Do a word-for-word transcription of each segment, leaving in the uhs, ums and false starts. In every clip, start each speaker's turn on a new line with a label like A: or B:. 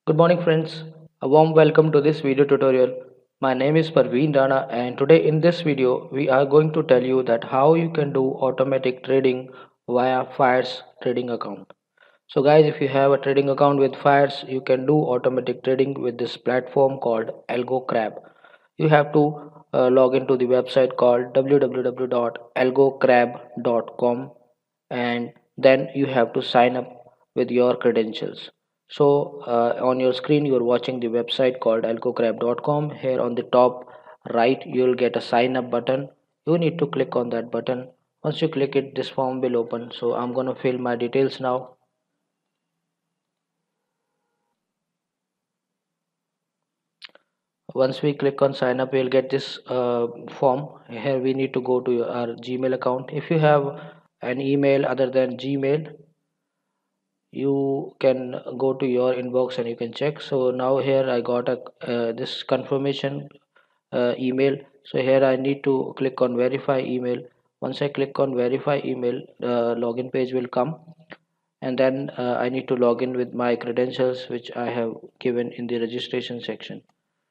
A: Good morning friends, a warm welcome to this video tutorial. My name is Parveen Rana and today in this video we are going to tell you that how you can do automatic trading via Fires trading account. So guys, if you have a trading account with Fires, you can do automatic trading with this platform called AlgoCrab. You have to uh, log into the website called w w w dot algocrab dot com and then you have to sign up with your credentials. So uh, on your screen you are watching the website called algocrab dot com. Here on the top right you will get a sign up button. You need to click on that button. Once you click it, this form will open. So I'm gonna fill my details now. Once we click on sign up, we'll get this uh, form. Here we need to go to our Gmail account. If you have an email other than Gmail, you can go to your inbox and you can check. So now here I got a uh, this confirmation uh, email. So here I need to click on verify email. Once I click on verify email, the login page will come, and then uh, I need to log in with my credentials which I have given in the registration section.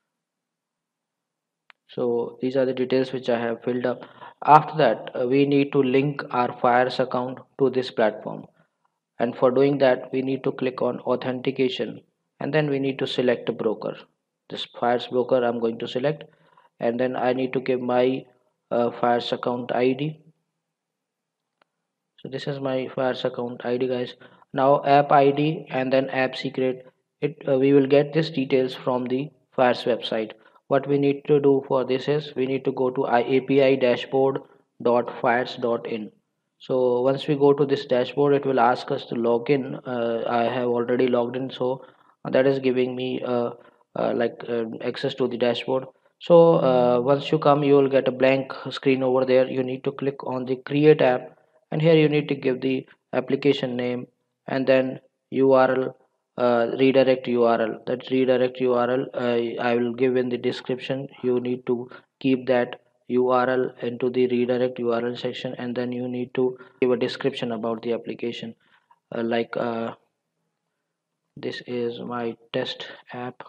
A: So these are the details which I have filled up. After that, uh, we need to link our Fires account to this platform, and for doing that we need to click on authentication, and then we need to select a broker. This Fires broker I'm going to select, and then I need to give my uh, Fires account I D. So this is my Fires account I D, guys. Now app I D and then app secret. It uh, we will get these details from the Fires website. What we need to do for this is we need to go to A P I dashboard dot fires dot in. So once we go to this dashboard, it will ask us to log in. Uh, I have already logged in, so that is giving me uh, uh, like uh, access to the dashboard. So uh, once you come, you will get a blank screen over there. You need to click on the create app, and here you need to give the application name and then U R L, uh, redirect U R L. That redirect U R L uh, I will give in the description. You need to keep that U R L into the redirect U R L section, and then you need to give a description about the application, uh, like uh, this is my test app.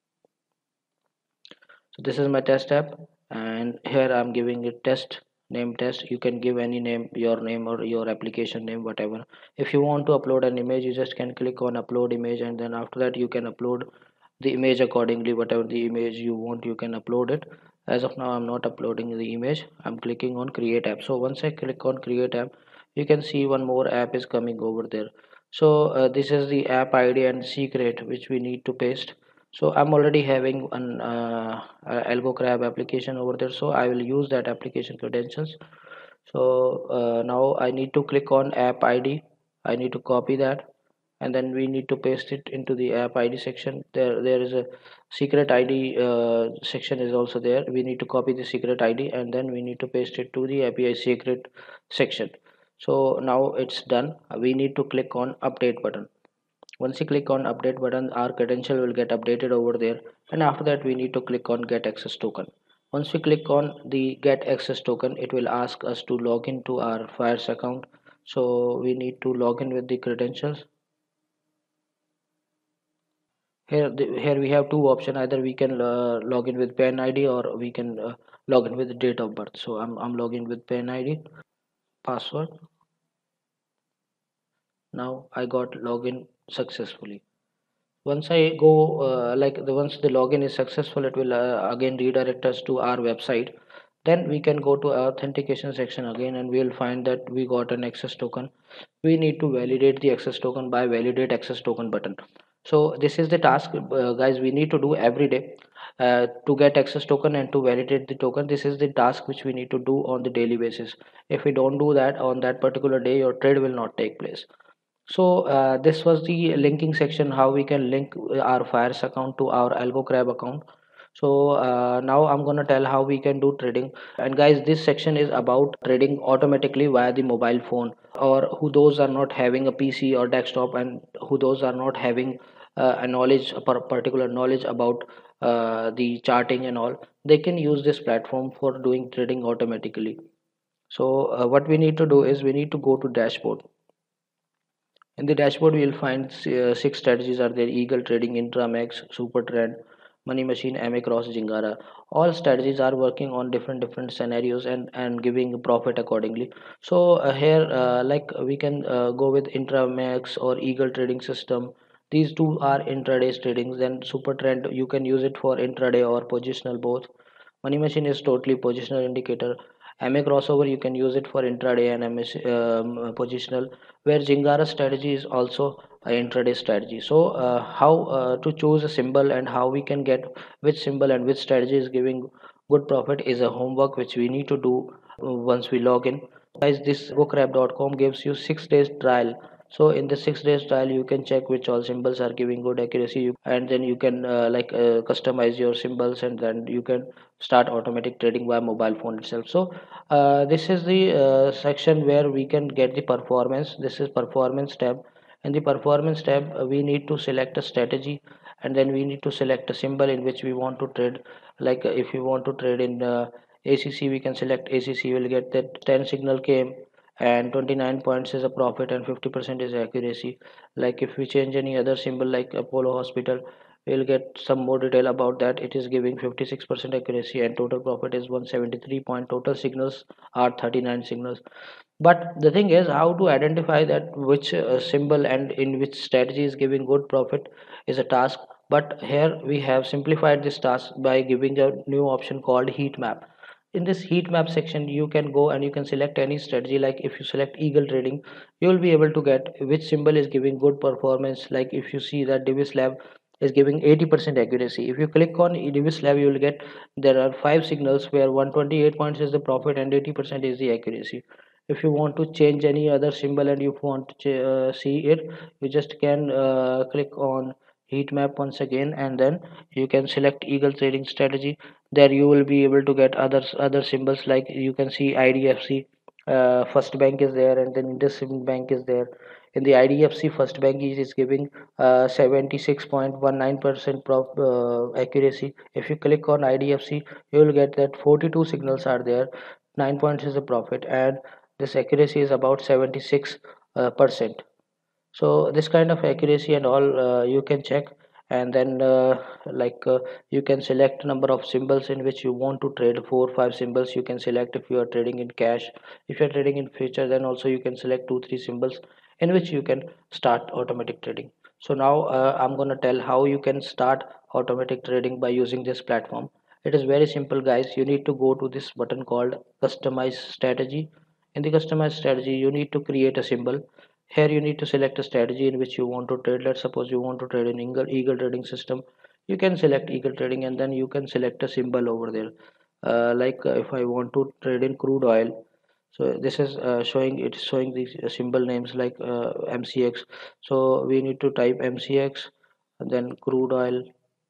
A: So this is my test app, and here I'm giving it test name test. You can give any name, your name or your application name, whatever. If you want to upload an image, you just can click on upload image, and then after that you can upload the image accordingly. Whatever the image you want, you can upload it. As of now I'm not uploading the image. I'm clicking on create app. So once I click on create app, you can see one more app is coming over there. So uh, this is the app ID and secret which we need to paste. So I'm already having an uh, uh, AlgoCrab application over there, so I will use that application credentials. So uh, now I need to click on app ID. I need to copy that, and then we need to paste it into the app ID section. There there is a secret ID uh, section is also there. We need to copy the secret ID, and then we need to paste it to the A P I secret section. So now it's done. We need to click on update button. Once you click on update button, our credential will get updated over there, and after that we need to click on get access token. Once we click on the get access token, it will ask us to log into our Fires account. So we need to log in with the credentials. Here the, here we have two options. Either we can uh, log in with PAN ID, or we can uh, log in with date of birth. So i'm, I'm logging with PAN ID, password. Now I got login successfully. Once I go uh, like the once the login is successful, it will uh, again redirect us to our website. Then we can go to our authentication section again, and we will find that we got an access token. We need to validate the access token by validate access token button. So this is the task, uh, guys, we need to do every day uh, to get access token and to validate the token. This is the task which we need to do on the daily basis. If we don't do that on that particular day, your trade will not take place. So uh, this was the linking section, how we can link our Fires account to our AlgoCrab account. So uh, now I'm gonna tell how we can do trading. And guys, this section is about trading automatically via the mobile phone, or who those are not having a P C or desktop, and who those are not having uh, a knowledge, a particular knowledge about uh, the charting and all. They can use this platform for doing trading automatically. So uh, what we need to do is we need to go to dashboard. In the dashboard, we will find uh, six strategies are there: Eagle Trading, Intramax, Super Trend, Money Machine, M A Cross, Jingara. All strategies are working on different different scenarios and and giving profit accordingly. So uh, here, uh, like we can uh, go with Intramax or Eagle Trading System. These two are intraday tradings. Then Super Trend, you can use it for intraday or positional both. Money Machine is totally positional indicator. M A crossover, you can use it for intraday and M A um, uh, positional, where Jingara strategy is also an intraday strategy. So uh, how uh, to choose a symbol and how we can get which symbol and which strategy is giving good profit is a homework which we need to do uh, once we log in. Guys, this gocrab dot com gives you six days trial. So in the six days trial, you can check which all symbols are giving good accuracy, and then you can uh, like uh, customize your symbols, and then you can start automatic trading by mobile phone itself. So uh, this is the uh, section where we can get the performance. This is performance tab. In the performance tab, uh, we need to select a strategy, and then we need to select a symbol in which we want to trade. Like uh, if you want to trade in uh, A C C, we can select A C C. Will get that ten signal came and twenty-nine points is a profit and fifty percent is accuracy. Like if we change any other symbol like Apollo Hospital, we'll get some more detail about that. It is giving fifty-six percent accuracy and total profit is one hundred seventy-three point. Total signals are thirty-nine signals. But the thing is how to identify that which uh, symbol and in which strategy is giving good profit is a task. But here we have simplified this task by giving a new option called heat map. In this heat map section, you can go and you can select any strategy. Like if you select Eagle Trading, you will be able to get which symbol is giving good performance. Like if you see that Divis Lab is giving eighty percent accuracy, if you click on Divis Lab, you will get there are five signals where one hundred twenty-eight points is the profit and eighty percent is the accuracy. If you want to change any other symbol and you want to uh, see it, you just can uh, click on heat map once again, and then you can select Eagle Trading strategy. There you will be able to get other other symbols. Like you can see I D F C uh, First Bank is there, and then IndusInd Bank is there. In the I D F C First Bank is, is giving uh, seventy-six point one nine percent prop uh, accuracy. If you click on I D F C, you will get that forty-two signals are there, nine points is a profit, and this accuracy is about seventy-six uh, percent. So this kind of accuracy and all uh, you can check. And then uh, like uh, you can select number of symbols in which you want to trade. Four five symbols you can select if you are trading in cash. If you are trading in future, then also you can select two three symbols in which you can start automatic trading. So now uh, I'm going to tell how you can start automatic trading by using this platform. It is very simple, guys. You need to go to this button called customize strategy. In the customize strategy, you need to create a symbol. Here you need to select a strategy in which you want to trade. Let's suppose you want to trade in eagle, eagle trading system. You can select eagle trading, and then you can select a symbol over there. Uh, like uh, if I want to trade in crude oil, so this is uh, showing it's showing these uh, symbol names like uh, M C X. So we need to type M C X and then crude oil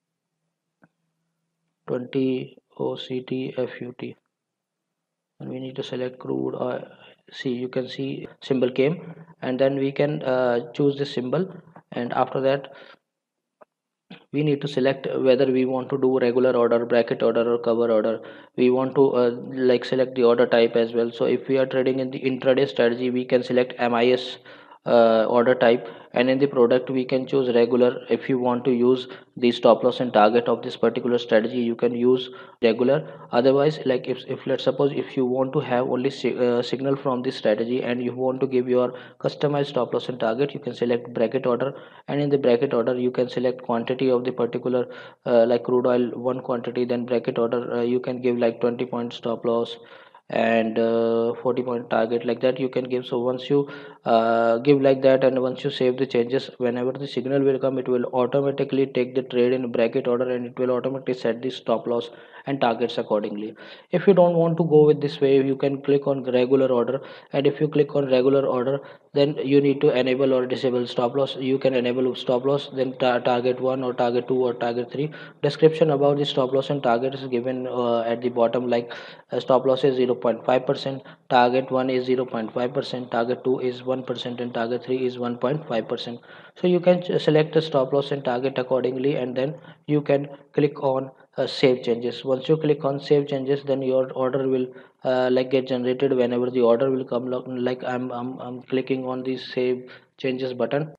A: twenty O C T F U T, and we need to select crude oil. See, you can see symbol came, and then we can uh, choose this symbol. And after that, we need to select whether we want to do regular order, bracket order, or cover order. We want to uh, like select the order type as well. So if we are trading in the intraday strategy, we can select M I S uh, order type, and in the product we can choose regular. If you want to use the stop loss and target of this particular strategy, you can use regular. Otherwise, like if, if let's suppose if you want to have only si- uh, signal from this strategy and you want to give your customized stop loss and target, you can select bracket order. And in the bracket order, you can select quantity of the particular uh, like crude oil one quantity. Then bracket order, uh, you can give like twenty point stop loss and uh, forty point target, like that you can give. So once you uh, give like that, and once you save the changes, whenever the signal will come, it will automatically take the trade in bracket order, and it will automatically set the stop loss and targets accordingly. If you don't want to go with this way, you can click on regular order. And if you click on regular order, then you need to enable or disable stop loss. You can enable stop loss, then ta- target one or target two or target three. Description about the stop loss and target is given uh, at the bottom. Like uh, stop loss is zero point five percent, target one is zero point five percent, target two is one percent, and target three is one point five percent. So you can select the stop loss and target accordingly, and then you can click on uh, save changes. Once you click on save changes, then your order will uh, like get generated. Whenever the order will come, like I'm, I'm I'm clicking on the save changes button.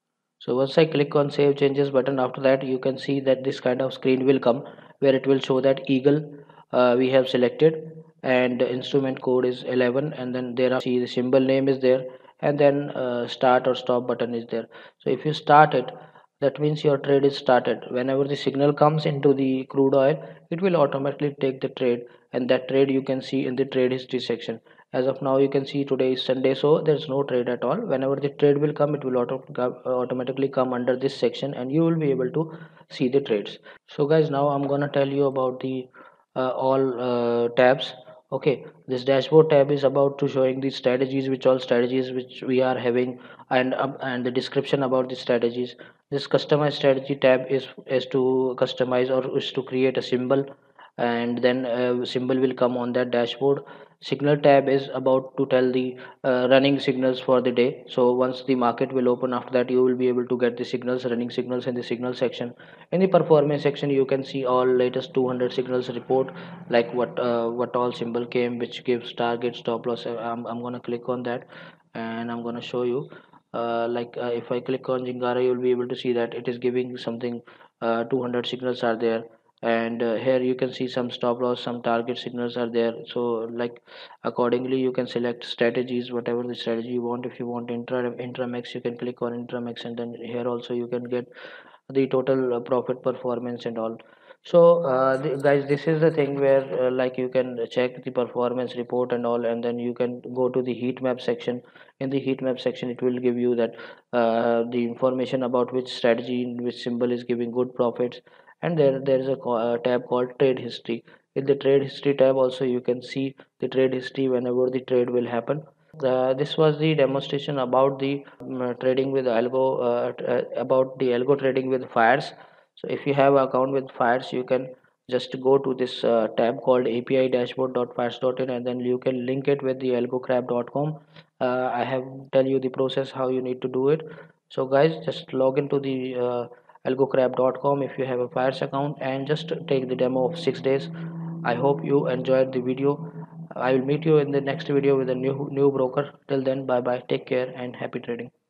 A: So once I click on save changes button, after that you can see that this kind of screen will come where it will show that eagle uh, we have selected, and the instrument code is eleven, and then there are see the symbol name is there, and then uh, start or stop button is there. So if you start it, that means your trade is started. Whenever the signal comes into the crude oil, it will automatically take the trade, and that trade you can see in the trade history section. As of now you can see today is Sunday, so there's no trade at all. Whenever the trade will come, it will auto automatically come under this section, and you will be able to see the trades. So guys, now I'm gonna tell you about the uh, all uh, tabs. Okay, this dashboard tab is about to showing the strategies, which all strategies which we are having, and um, and the description about the strategies. This customize strategy tab is is to customize or is to create a symbol, and then a symbol will come on that dashboard. Signal tab is about to tell the uh, running signals for the day. So once the market will open, after that you will be able to get the signals, running signals in the signal section. In the performance section you can see all latest two hundred signals report, like what uh, what all symbol came, which gives target, stop loss. Uh, i'm, I'm gonna click on that, and I'm gonna show you. Uh, like uh, if I click on Jingara, you'll be able to see that it is giving something, uh, two hundred signals are there, and uh, here you can see some stop loss, some target signals are there. So like accordingly you can select strategies, whatever the strategy you want. If you want intra intramex, you can click on intramex, and then here also you can get the total uh, profit performance and all. So uh, the, guys, this is the thing where uh, like you can check the performance report and all, and then you can go to the heat map section. In the heat map section it will give you that uh, the information about which strategy, which symbol is giving good profits. And there there is a uh, tab called trade history. In the trade history tab also you can see the trade history whenever the trade will happen. Uh, this was the demonstration about the um, trading with algo, uh, uh, about the algo trading with fires. So if you have account with fires, you can just go to this uh, tab called A P I dashboard dot fires dot in, and then you can link it with the algocrab dot com. uh, I have tell you the process how you need to do it. So guys, just log into the uh, algocrab dot com if you have a fires account, and just take the demo of six days. I hope you enjoyed the video. I will meet you in the next video with a new new broker. Till then, bye bye. Take care and happy trading.